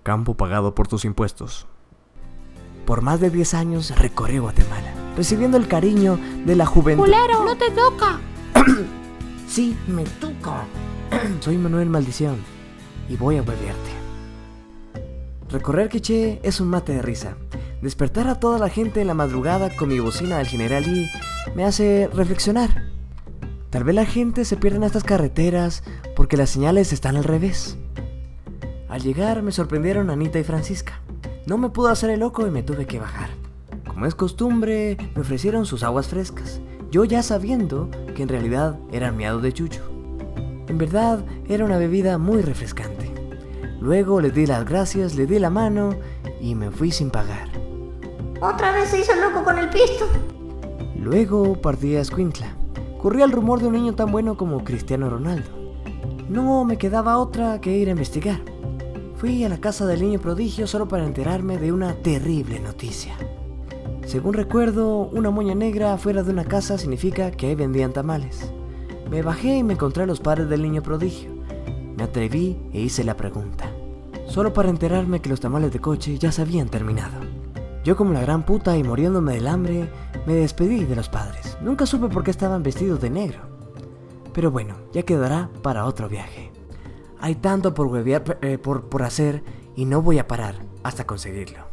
Campo pagado por tus impuestos. Por más de 10 años recorrí Guatemala, recibiendo el cariño de la juventud. ¡Culero! ¡No te toca! Sí, me toca. Soy Manuel Maldición y voy a huevearte. Recorrer Quiché es un mate de risa. Despertar a toda la gente en la madrugada con mi bocina del General Lee me hace reflexionar. Tal vez la gente se pierda en estas carreteras porque las señales están al revés. Al llegar me sorprendieron Anita y Francisca. No me pude hacer el loco y me tuve que bajar. Como es costumbre, me ofrecieron sus aguas frescas, yo ya sabiendo que en realidad eran miados de chucho. En verdad, era una bebida muy refrescante. Luego les di las gracias, le di la mano y me fui sin pagar. Otra vez se hizo loco con el pisto. Luego partí a Escuintla. Corría el rumor de un niño tan bueno como Cristiano Ronaldo. No me quedaba otra que ir a investigar. Fui a la casa del niño prodigio solo para enterarme de una terrible noticia. Según recuerdo, una moña negra afuera de una casa significa que ahí vendían tamales. Me bajé y me encontré a los padres del niño prodigio. Me atreví e hice la pregunta, solo para enterarme que los tamales de coche ya se habían terminado. Yo, como la gran puta y muriéndome del hambre, me despedí de los padres. Nunca supe por qué estaban vestidos de negro. Pero bueno, ya quedará para otro viaje. Hay tanto por huevear, por hacer, y no voy a parar hasta conseguirlo.